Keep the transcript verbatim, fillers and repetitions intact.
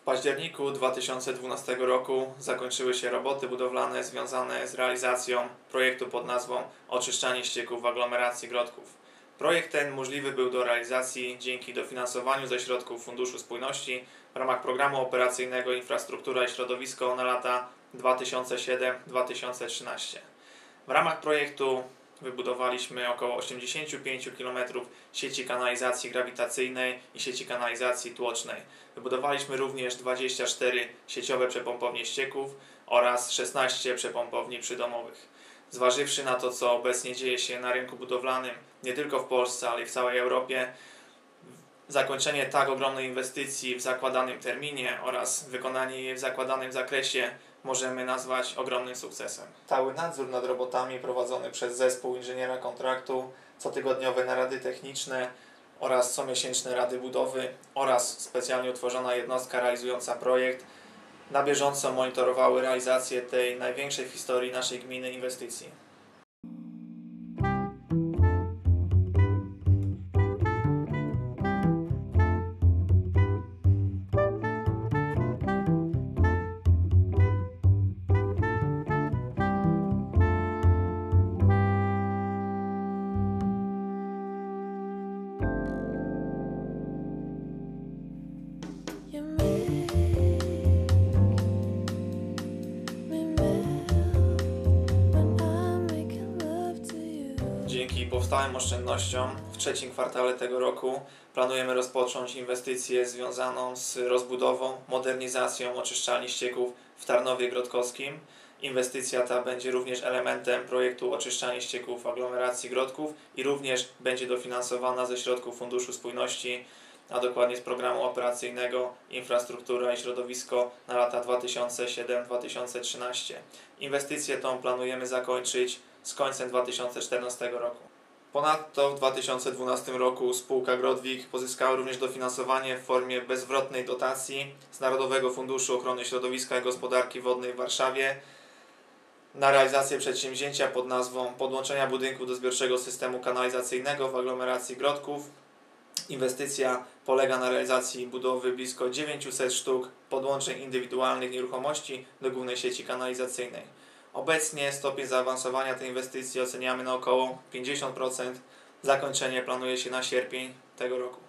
październiku dwa tysiące dwunastego roku zakończyły się roboty budowlane związane z realizacją projektu pod nazwą Oczyszczanie ścieków w aglomeracji Grodków. Projekt ten możliwy był do realizacji dzięki dofinansowaniu ze środków Funduszu Spójności w ramach Programu Operacyjnego Infrastruktura i Środowisko na lata dwa tysiące siódmy do dwa tysiące trzynastego. W ramach projektu wybudowaliśmy około osiemdziesiąt pięć kilometrów sieci kanalizacji grawitacyjnej i sieci kanalizacji tłocznej. Wybudowaliśmy również dwadzieścia cztery sieciowe przepompownie ścieków oraz szesnaście przepompowni przydomowych. Zważywszy na to, co obecnie dzieje się na rynku budowlanym, nie tylko w Polsce, ale i w całej Europie, zakończenie tak ogromnej inwestycji w zakładanym terminie oraz wykonanie jej w zakładanym zakresie możemy nazwać ogromnym sukcesem. Stały nadzór nad robotami prowadzony przez zespół inżyniera kontraktu, cotygodniowe narady techniczne oraz comiesięczne rady budowy oraz specjalnie utworzona jednostka realizująca projekt na bieżąco monitorowały realizację tej największej w historii naszej gminy inwestycji. Dzięki powstałym oszczędnościom w trzecim kwartale tego roku planujemy rozpocząć inwestycję związaną z rozbudową, modernizacją oczyszczalni ścieków w Tarnowie Grodkowskim. Inwestycja ta będzie również elementem projektu Oczyszczanie ścieków w aglomeracji Grodków i również będzie dofinansowana ze środków Funduszu Spójności, a dokładnie z Programu Operacyjnego Infrastruktura i Środowisko na lata dwa tysiące siódmy do dwa tysiące trzynastego. Inwestycję tą planujemy zakończyć z końcem dwa tysiące czternastego roku. Ponadto w dwa tysiące dwunastym roku spółka Grodwik pozyskała również dofinansowanie w formie bezzwrotnej dotacji z Narodowego Funduszu Ochrony Środowiska i Gospodarki Wodnej w Warszawie na realizację przedsięwzięcia pod nazwą podłączenia budynku do zbiorczego systemu kanalizacyjnego w aglomeracji Grodków. Inwestycja polega na realizacji budowy blisko dziewięciuset sztuk podłączeń indywidualnych nieruchomości do głównej sieci kanalizacyjnej. Obecnie stopień zaawansowania tej inwestycji oceniamy na około pięćdziesiąt procent. Zakończenie planuje się na sierpień tego roku.